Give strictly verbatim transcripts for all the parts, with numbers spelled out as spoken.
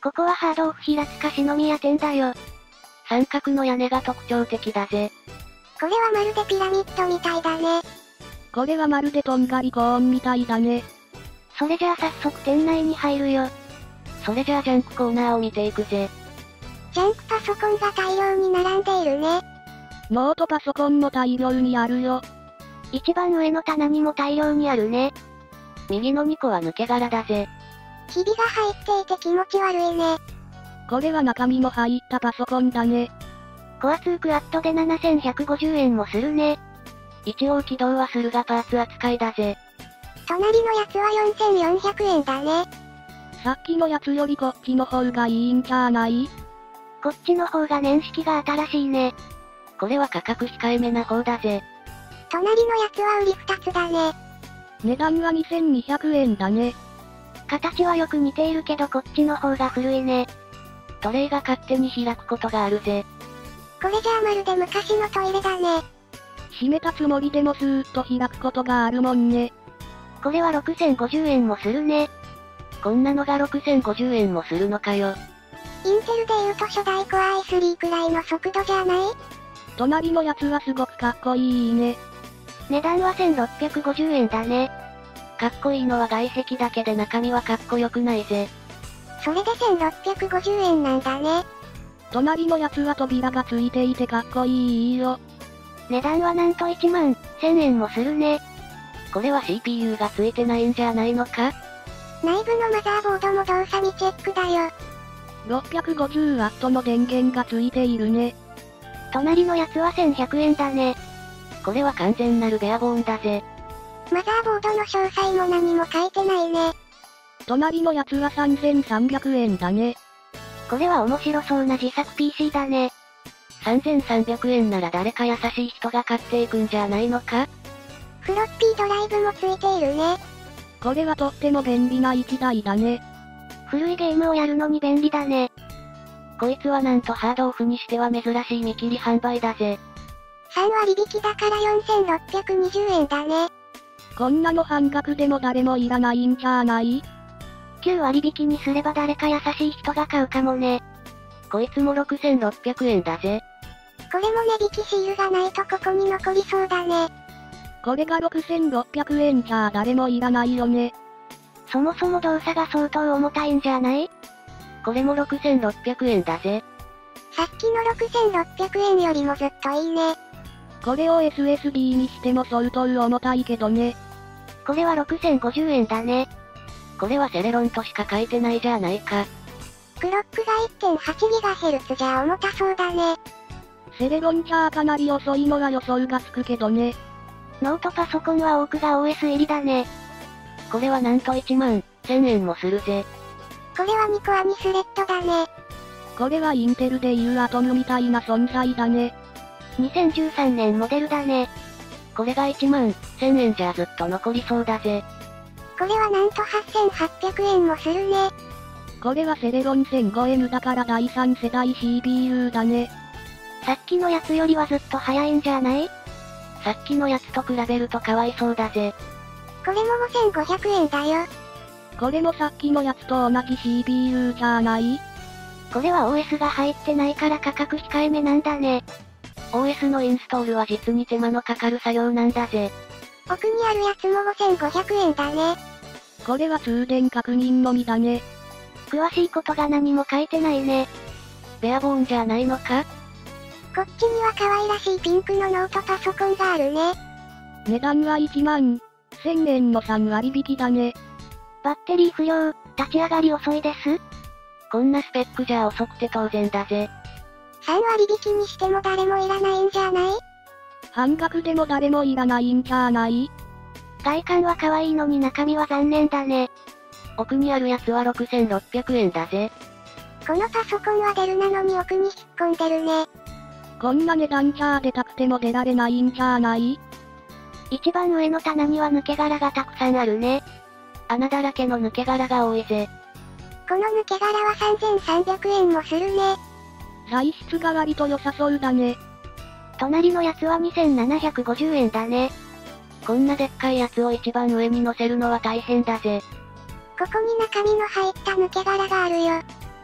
ここはハードオフ平塚四宮店だよ。 三角の屋根が特徴的だぜ。 これはまるでピラミッドみたいだね。 これはまるでとんがりコーンみたいだね。 それじゃあ早速店内に入るよ。 それじゃあジャンクコーナーを見ていくぜ。 ジャンクパソコンが大量に並んでいるね。 ノートパソコンも大量にあるよ。 一番上の棚にも大量にあるね。 右のにこは抜け殻だぜ。 ひびが入っていて気持ち悪いね。 これは中身の入ったパソコンだね。 コアツークワットでななせんひゃくごじゅうえんもするね。 一応起動はするがパーツ扱いだぜ。 隣のやつはよんせんよんひゃくえんだね。 さっきのやつよりこっちの方がいいんじゃない？ こっちの方が年式が新しいね。 これは価格控えめな方だぜ。 隣のやつは売りふたつだね。 値段はにせんにひゃくえんだね。 形はよく似ているけどこっちの方が古いね。 トレイが勝手に開くことがあるぜ。 これじゃあまるで昔のトイレだね。 閉めたつもりでもスーッと開くことがあるもんね。 これはろくせんごじゅうえんもするね。 こんなのがろくせんごじゅうえんもするのかよ。 インテルで言うと初代 コアアイスリー くらいの速度じゃない？ 隣のやつはすごくかっこいいね。 値段はせんろっぴゃくごじゅうえんだね。 かっこいいのは外壁だけで中身はかっこよくないぜ。 それでせんろっぴゃくごじゅうえんなんだね。 隣のやつは扉がついていてかっこいいよ。 値段はなんといちまんせんえんもするね。 これは シーピーユー がついてないんじゃないのか？ 内部のマザーボードも動作にチェックだよ。 ろっぴゃくごじゅうワットの電源がついているね。 隣のやつはせんひゃくえんだね。 これは完全なるベアボーンだぜ。 マザーボードの詳細も何も書いてないね。 隣のやつはさんぜんさんびゃくえんだね。 これは面白そうな自作 ピーシー だね。 さんぜんさんびゃくえんなら誰か優しい人が買っていくんじゃないのか？ フロッピードライブもついているね。 これはとっても便利ないちだいだね。 古いゲームをやるのに便利だね。 こいつはなんとハードオフにしては珍しい見切り販売だぜ。 さんわり引きだからよんせんろっぴゃくにじゅうえんだね。 こんなの半額でも誰もいらないんじゃない？ きゅうわり引きにすれば誰か優しい人が買うかもね。 こいつもろくせんろっぴゃくえんだぜ。 これも値引きシールがないとここに残りそうだね。 これがろくせんろっぴゃくえんじゃあ誰もいらないよね。 そもそも動作が相当重たいんじゃない？ これもろくせんろっぴゃくえんだぜ。 さっきのろくせんろっぴゃくえんよりもずっといいね。 これを エスエスディー にしても相当重たいけどね。 これはろくせんごじゅうえんだね。 これはセレロンとしか書いてないじゃないか。 クロックが いってんはちギガヘルツ じゃ重たそうだね。 セレロンじゃあかなり遅いのは予想がつくけどね。 ノートパソコンは多くが オーエス 入りだね。 これはなんといちまんせんえんもするぜ。 これはにコアにスレッドだね。 これはインテルでいうアトムみたいな存在だね。 にせんじゅうさんねんモデルだね。 これがいちまんせんえんじゃずっと残りそうだぜ。 これはなんとはっせんはっぴゃくえんもするね。 これはセレロン せんごエム だからだいさん世代 シーピーユー だね。 さっきのやつよりはずっと早いんじゃない？ さっきのやつと比べるとかわいそうだぜ。 これもごせんごひゃくえんだよ。 これもさっきのやつと同じ シーピーユー じゃない？ これは オーエス が入ってないから価格控えめなんだね。 オーエス のインストールは実に手間のかかる作業なんだぜ。 奥にあるやつもごせんごひゃくえんだね。 これは通電確認のみだね。 詳しいことが何も書いてないね。 ベアボーンじゃないのか？ こっちには可愛らしいピンクのノートパソコンがあるね。 値段はいちまんせんえんのさんわり引きだね。 バッテリー不良、立ち上がり遅いです。 こんなスペックじゃ遅くて当然だぜ。 さんわり引きにしても誰もいらないんじゃない？ 半額でも誰もいらないんじゃない？ 外観は可愛いのに中身は残念だね。 奥にあるやつはろくせんろっぴゃくえんだぜ。 このパソコンはデルなのに奥に引っ込んでるね。 こんな値段じゃ出たくても出られないんじゃない？ 一番上の棚には抜け殻がたくさんあるね。 穴だらけの抜け殻が多いぜ。 この抜け殻はさんぜんさんびゃくえんもするね。 材質が割と良さそうだね。 隣のやつはにせんななひゃくごじゅうえんだね。 こんなでっかいやつを一番上に乗せるのは大変だぜ。 ここに中身の入った抜け殻があるよ。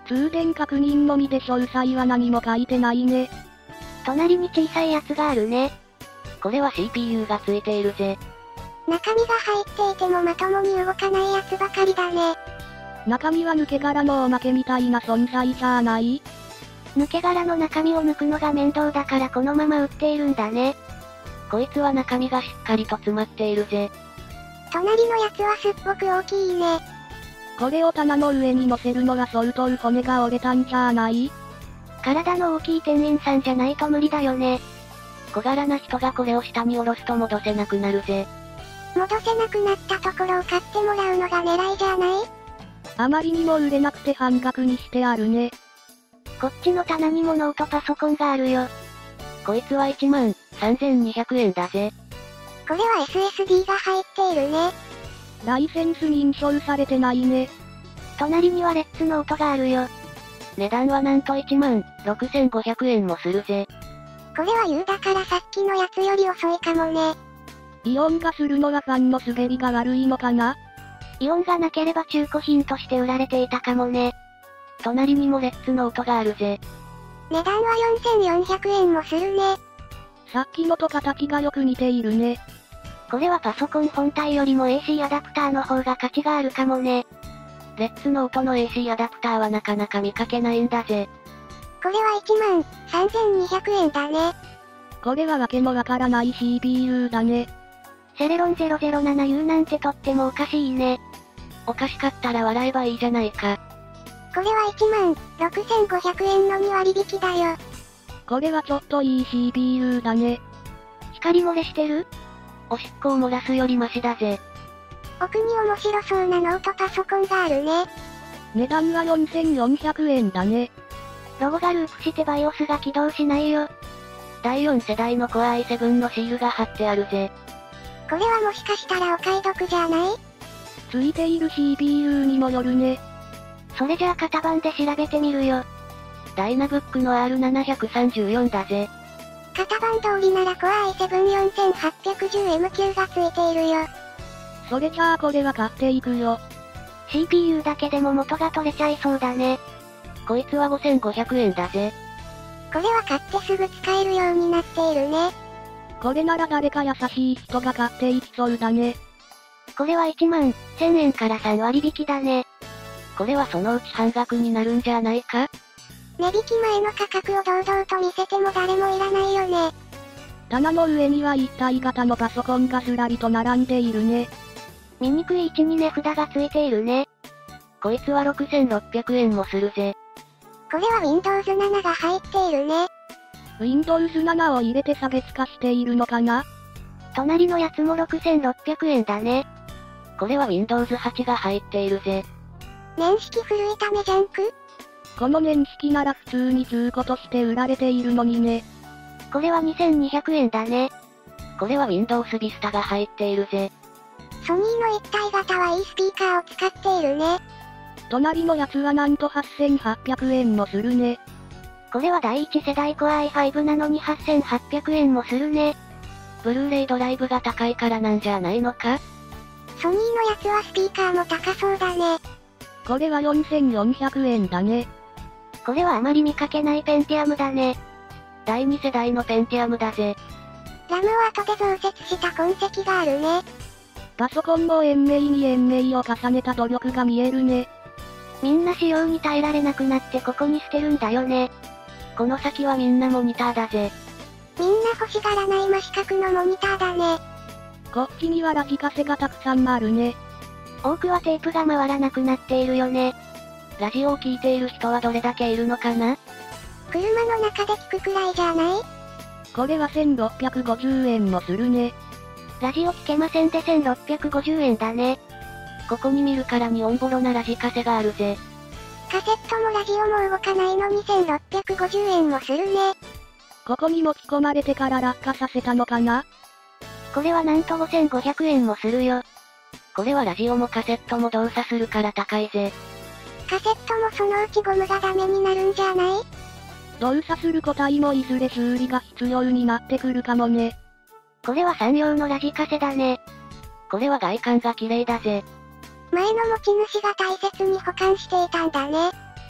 通電確認のみで詳細は何も書いてないね。 隣に小さいやつがあるね。これは シーピーユー がついているぜ。 中身が入っていてもまともに動かないやつばかりだね。 中身は抜け殻のおまけみたいな存在じゃない？ 抜け殻の中身を抜くのが面倒だからこのまま売っているんだね。こいつは中身がしっかりと詰まっているぜ。 隣のやつはすっごく大きいね。 これを棚の上に乗せるのは相当骨が折れたんじゃない？ 体の大きい店員さんじゃないと無理だよね。小柄な人がこれを下に下ろすと戻せなくなるぜ。 戻せなくなったところを買ってもらうのが狙いじゃない？ あまりにも売れなくて半額にしてあるね。 こっちの棚にもノートパソコンがあるよ。こいつはいちまんさんぜんにひゃくえんだぜ。 これは エスエスディー が入っているね。 ライセンス認証されてないね。 隣にはレッツノートがあるよ。値段はなんといちまんろくせんごひゃくえんもするぜ。 これは ユー だからさっきのやつより遅いかもね。 イオンがするのはファンの滑りが悪いのかな？ イオンがなければ中古品として売られていたかもね。隣にもレッツノートがあるぜ。 値段はよんせんよんひゃくえんもするね。 さっきのと形がよく似ているね。 これはパソコン本体よりも エーシー アダプターの方が価値があるかもね。レッツノートの エーシー アダプターはなかなか見かけないんだぜ。 これはいちまんさんぜんにひゃくえんだね。 これはわけのわからない シーピーユー だね。 セレロン ゼロゼロななユー なんてとってもおかしいね。おかしかったら笑えばいいじゃないか。 これはいちまんろくせんごひゃくえんのに割引だよ。 これはちょっといい シーピーユー だね。 光漏れしてる？おしっこを漏らすよりマシだぜ。 奥に面白そうなノートパソコンがあるね。 値段はよんせんよんひゃくえんだね。 ロゴがループして バイオス が起動しないよ。だいよん世代の コア アイセブン のシールが貼ってあるぜ。 これはもしかしたらお買い得じゃない？ ついている シーピーユー にもよるね。 それじゃあ型番で調べてみるよ。ダイナブックの アールななさんよん だぜ。 型番通りなら コア アイセブンよんせんはっぴゃくじゅうエム 級がついているよ。 それじゃあこれは買っていくよ。 シーピーユー だけでも元が取れちゃいそうだね。こいつはごせんごひゃくえんだぜ。 これは買ってすぐ使えるようになっているね。 これなら誰か優しい人が買っていきそうだね。 これはいちまんせんえんからさん割引だね。これはそのうち半額になるんじゃないか？ 値引き前の価格を堂々と見せても誰もいらないよね。 棚の上には一体型のパソコンがずらりと並んでいるね。 醜い位置に値札がついているね。こいつはろくせんろっぴゃくえんもするぜ。 これは ウィンドウズなな が入っているね。 ウィンドウズなな を入れて差別化しているのかな？ 隣のやつもろくせんろっぴゃくえんだね。これは ウィンドウズはち が入っているぜ。 年式古いためジャンク？ この年式なら普通に中古として売られているのにね。 これはにせんにひゃくえんだね。これは ウィンドウズ ビスタ が入っているぜ。 ソニーの一体型はいいスピーカーを使っているね。 隣のやつはなんとはっせんはっぴゃくえんもするね。 これはだいいち世代 コア アイファイブ なのにはっせんはっぴゃくえんもするね。ブルーレイドライブが高いからなんじゃないのか？ ソニーのやつはスピーカーも高そうだね。 これはよんせんよんひゃくえんだね。 これはあまり見かけないペンティアムだね。だいに世代のペンティアムだぜ。 ラムを後で増設した痕跡があるね。 パソコンも延命に延命を重ねた努力が見えるね。 みんな使用に耐えられなくなってここに捨てるんだよね。この先はみんなモニターだぜ。 みんな欲しがらない真四角のモニターだね。 こっちにはラジカセがたくさんあるね。 多くはテープが回らなくなっているよね。ラジオを聞いている人はどれだけいるのかな？ 車の中で聞くくらいじゃない？ これはせんろっぴゃくごじゅうえんもするね。 ラジオ聞けませんでせんろっぴゃくごじゅうえんだね。ここに見るからにオンボロなラジカセがあるぜ。 カセットもラジオも動かないのにせんろっぴゃくごじゅうえんもするね。 ここに持ち込まれてから落下させたのかな？ これはなんとごせんごひゃくえんもするよ。これはラジオもカセットも動作するから高いぜ。 カセットもそのうちゴムがダメになるんじゃない？ 動作する個体もいずれ修理が必要になってくるかもね。 これは産業のラジカセだね。これは外観が綺麗だぜ。 前の持ち主が大切に保管していたんだね。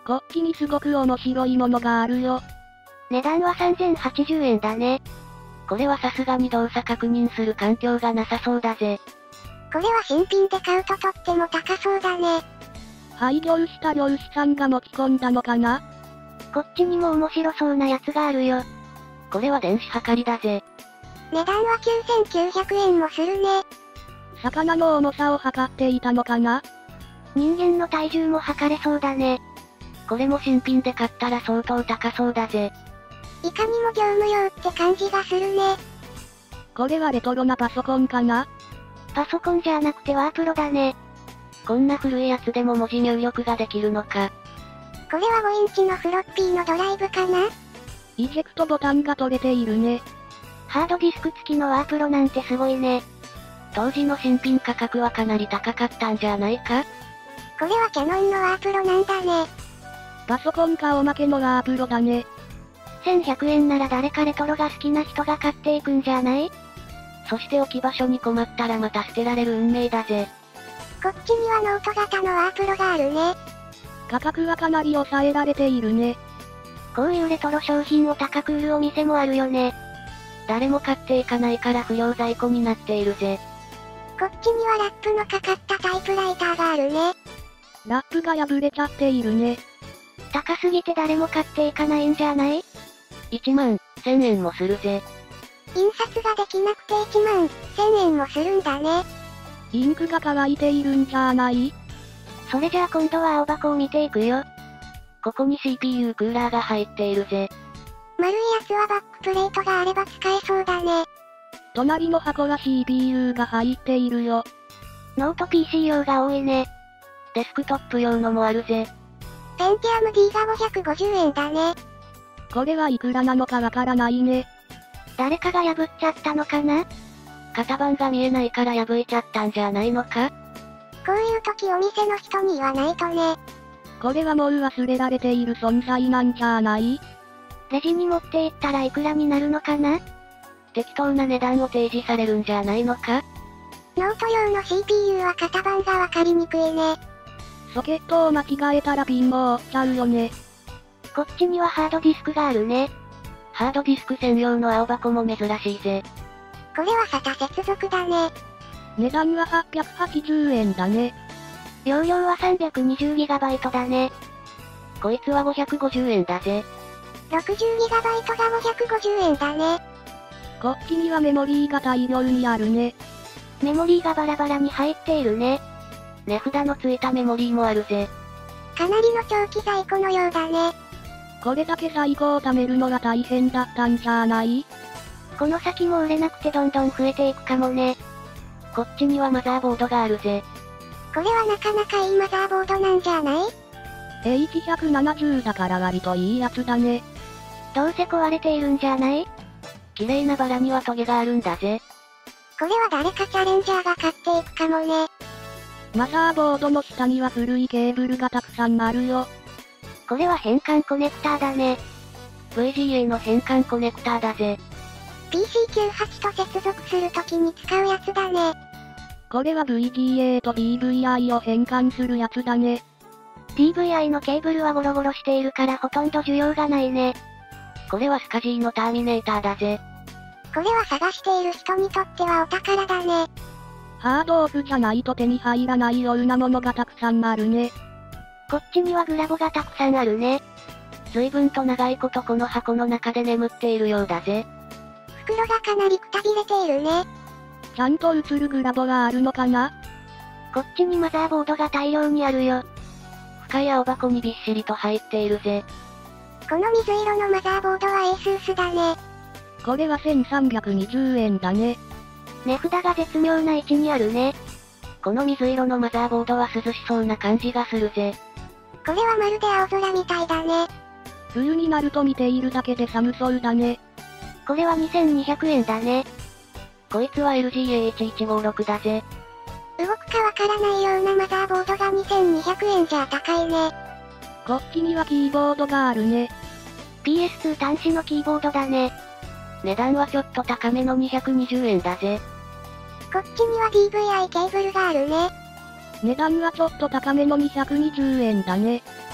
こっちにすごく面白いものがあるよ。 値段はさんぜんはちじゅうえんだね。これはさすがに動作確認する環境がなさそうだぜ。 これは新品で買うととっても高そうだね。 廃業した漁師さんが持ち込んだのかな？ こっちにも面白そうなやつがあるよ。これは電子測りだぜ。 値段はきゅうせんきゅうひゃくえんもするね。 魚の重さを測っていたのかな？ 人間の体重も測れそうだね。これも新品で買ったら相当高そうだぜ。 いかにも業務用って感じがするね。 これはレトロなパソコンかな？ パソコンじゃなくてワープロだね。こんな古いやつでも文字入力ができるのか。 これはごインチのフロッピーのドライブかな？ イジェクトボタンが取れているね。 ハードディスク付きのワープロなんてすごいね。当時の新品価格はかなり高かったんじゃないか？ これはキャノンのワープロなんだね。 パソコンかおまけのワープロだね。 せんひゃくえんなら誰かレトロが好きな人が買っていくんじゃない？そして置き場所に困ったらまた捨てられる運命だぜ。 こっちにはノート型のワープロがあるね。 価格はかなり抑えられているね。 こういうレトロ商品を高く売るお店もあるよね。誰も買っていかないから不良在庫になっているぜ。 こっちにはラップのかかったタイプライターがあるね。 ラップが破れちゃっているね。 高すぎて誰も買っていかないんじゃない？いちまんせんえんもするぜ。 印刷ができなくていちまんせんえんもするんだね。 インクが乾いているんじゃない？ それじゃあ今度は青箱を見ていくよ。ここに シーピーユー クーラーが入っているぜ。 丸いやつはバックプレートがあれば使えそうだね。 隣の箱は シーピーユー が入っているよ。 ノート ピーシー 用が多いね。デスクトップ用のもあるぜ。 ペンティアム ディー がごひゃくごじゅうえんだね。 これはいくらなのかわからないね。 誰かが破っちゃったのかな？型番が見えないから破いちゃったんじゃないのか？ こういう時お店の人に言わないとね。 これはもう忘れられている存在なんじゃない？ レジに持って行ったらいくらになるのかな？適当な値段を提示されるんじゃないのか？ ノート用の シーピーユー は型番がわかりにくいね。 ソケットを間違えたらピンも折っちゃうよね。 こっちにはハードディスクがあるね。ハードディスク専用の青箱も珍しいぜ。 これはサタ接続だね。 値段ははっぴゃくはちじゅうえんだね。 容量は さんびゃくにじゅうギガバイト だね。こいつはごひゃくごじゅうえんだぜ。 ろくじゅうギガバイト がごひゃくごじゅうえんだね。 こっちにはメモリーが大量にあるね。 メモリーがバラバラに入っているね。値札のついたメモリーもあるぜ。 かなりの長期在庫のようだね。 これだけ在庫を貯めるのが大変だったんじゃない？ この先も売れなくてどんどん増えていくかもね。こっちにはマザーボードがあるぜ。 これはなかなかいいマザーボードなんじゃない？ エイチひゃくななじゅう だから割といいやつだね。 どうせ壊れているんじゃない？綺麗なバラにはトゲがあるんだぜ。 これは誰かチャレンジャーが買っていくかもね。 マザーボードの下には古いケーブルがたくさんあるよ。 これは変換コネクターだね。ブイジーエー の変換コネクターだぜ。 ピーシーきゅうじゅうはち と接続するときに使うやつだね。 これは ブイジーエー と ディーブイアイ を変換するやつだね。 ディーブイアイ のケーブルはゴロゴロしているからほとんど需要がないね。これはスカジーのターミネーターだぜ。 これは探している人にとってはお宝だね。 ハードオフじゃないと手に入らないようなものがたくさんあるね。 こっちにはグラボがたくさんあるね。随分と長いことこの箱の中で眠っているようだぜ。 袋がかなりくたびれているね。 ちゃんと映るグラボがあるのかな？ こっちにマザーボードが大量にあるよ。深い青箱にびっしりと入っているぜ。 この水色のマザーボードは エースース だね。 これはせんさんびゃくにじゅうえんだね。 値札が絶妙な位置にあるね。この水色のマザーボードは涼しそうな感じがするぜ。 これはまるで青空みたいだね。 冬になると見ているだけで寒そうだね。 これはにせんにひゃくえんだね。こいつは エルジーエーエイチいちごろく だぜ。 動くかわからないようなマザーボードがにせんにひゃくえんじゃ高いね。 こっちにはキーボードがあるね。 ピーエスツー 端子のキーボードだね。値段はちょっと高めのにひゃくにじゅうえんだぜ。 こっちには ディーブイアイ ケーブルがあるね。 値段はちょっと高めのにひゃくにじゅうえんだね。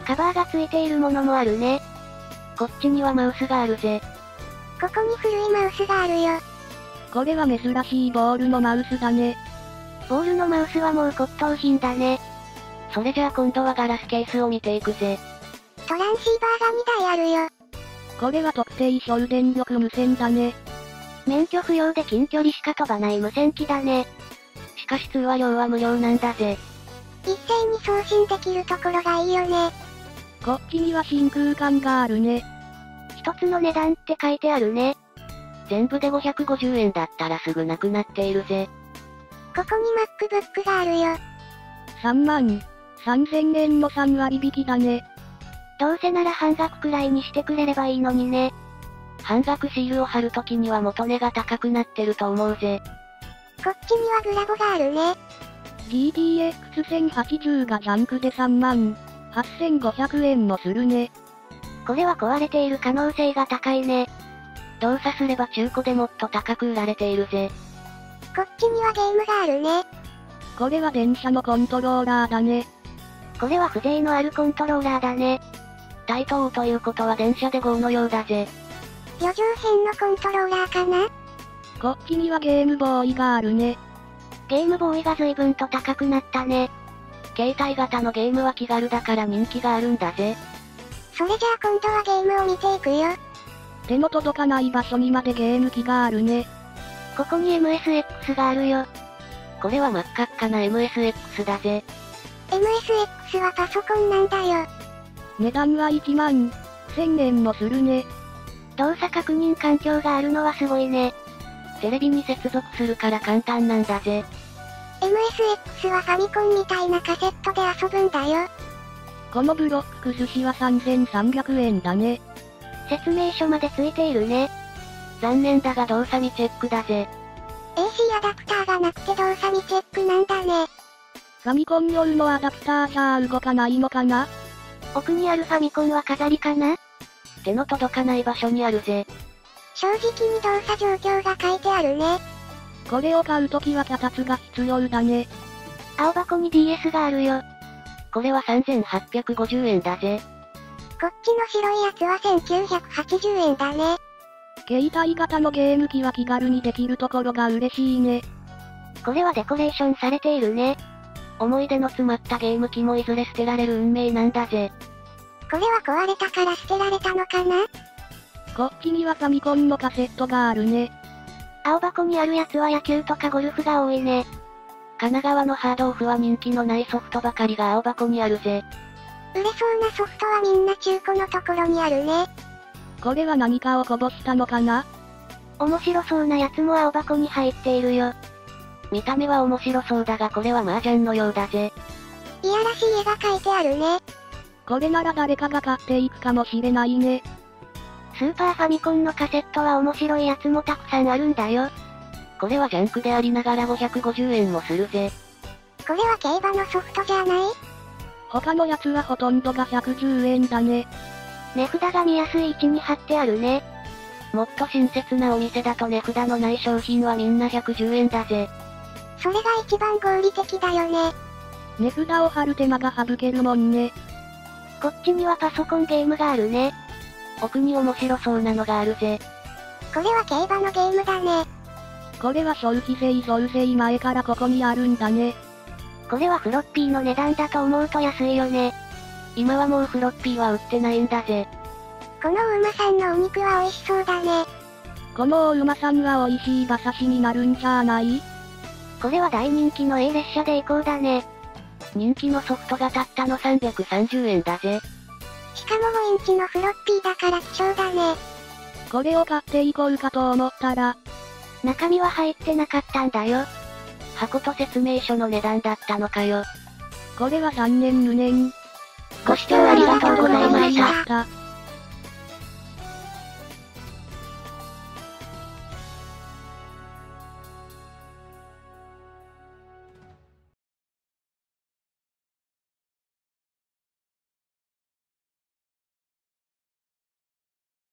カバーがついているものもあるね。こっちにはマウスがあるぜ。 ここに古いマウスがあるよ。 これは珍しいボールのマウスだね。 ボールのマウスはもう骨董品だね。それじゃあ今度はガラスケースを見ていくぜ。 トランシーバーがにだいあるよ。 これは特定省電力無線だね。 免許不要で近距離しか飛ばない無線機だね。しかし通話料は無料なんだぜ。 一斉に送信できるところがいいよね。 こっちには真空管があるね。 一つの値段って書いてあるね。全部でごひゃくごじゅうえんだったらすぐなくなっているぜ。 ここに MacBook があるよ。 さんまんさんぜんえんのさんわりびきだね。 どうせなら半額くらいにしてくれればいいのにね。半額シールを貼るときには元値が高くなってると思うぜ。 こっちにはグラボがあるね。 ジーティーエックスせんはちじゅう がジャンクでさんまんはっせんごひゃくえんもするね。 これは壊れている可能性が高いね。動作すれば中古でもっと高く売られているぜ。 こっちにはゲームがあるね。 これは電車のコントローラーだね。 これは風情のあるコントローラーだね。対等ということは電車で ゴー のようだぜ。 旅情編のコントローラーかな？ こっちにはゲームボーイがあるね。 ゲームボーイが随分と高くなったね。携帯型のゲームは気軽だから人気があるんだぜ。 それじゃあ今度はゲームを見ていくよ。 手の届かない場所にまでゲーム機があるね。 ここに エムエスエックス があるよ。これは真っ赤っかな エムエスエックス だぜ。 エムエスエックス はパソコンなんだよ。 値段はいちまんせんえんもするね。 動作確認環境があるのはすごいね。テレビに接続するから簡単なんだぜ。 エムエスエックス はファミコンみたいなカセットで遊ぶんだよ。このブロック崩しはさんぜんさんびゃくえんだね。 説明書までついているね。残念だが動作未チェックだぜ。 エーシー アダプターがなくて動作未チェックなんだね。 ファミコン用のアダプターじゃ動かないのかな？ 奥にあるファミコンは飾りかな？手の届かない場所にあるぜ。 正直に動作状況が書いてあるね。 これを買うときは脚立が必要だね。 青箱に ディーエス があるよ。これはさんぜんはっぴゃくごじゅうえんだぜ。 こっちの白いやつはせんきゅうひゃくはちじゅうえんだね。 携帯型のゲーム機は気軽にできるところが嬉しいね。 これはデコレーションされているね。思い出の詰まったゲーム機もいずれ捨てられる運命なんだぜ。 これは壊れたから捨てられたのかな？ こっちにはファミコンのカセットがあるね。 青箱にあるやつは野球とかゴルフが多いね。神奈川のハードオフは人気のないソフトばかりが青箱にあるぜ。 売れそうなソフトはみんな中古のところにあるね。 これは何かをこぼしたのかな？ 面白そうなやつも青箱に入っているよ。見た目は面白そうだがこれは麻雀のようだぜ。 いやらしい絵が描いてあるね。 これなら誰かが買っていくかもしれないね。 スーパーファミコンのカセットは面白いやつもたくさんあるんだよ。これはジャンクでありながらごひゃくごじゅうえんもするぜ。 これは競馬のソフトじゃない？ 他のやつはほとんどがひゃくじゅうえんだね。 値札が見やすい位置に貼ってあるね。もっと親切なお店だと値札のない商品はみんなひゃくじゅうえんだぜ。 それが一番合理的だよね。 値札を貼る手間が省けるもんね。 こっちにはパソコンゲームがあるね。奥に面白そうなのがあるぜ。 これは競馬のゲームだね。 これは消費税増税前からここにあるんだね。 これはフロッピーの値段だと思うと安いよね。今はもうフロッピーは売ってないんだぜ。 このお馬さんのお肉は美味しそうだね。 このお馬さんは美味しい馬刺しになるんじゃない？ これは大人気の A 列車で行こうだね。人気のソフトがたったのさんびゃくさんじゅうえんだぜ。 しかもごインチのフロッピーだから希少だね。 これを買っていこうかと思ったら、 中身は入ってなかったんだよ。箱と説明書の値段だったのかよ。 これは残念無念。 ご視聴ありがとうございました。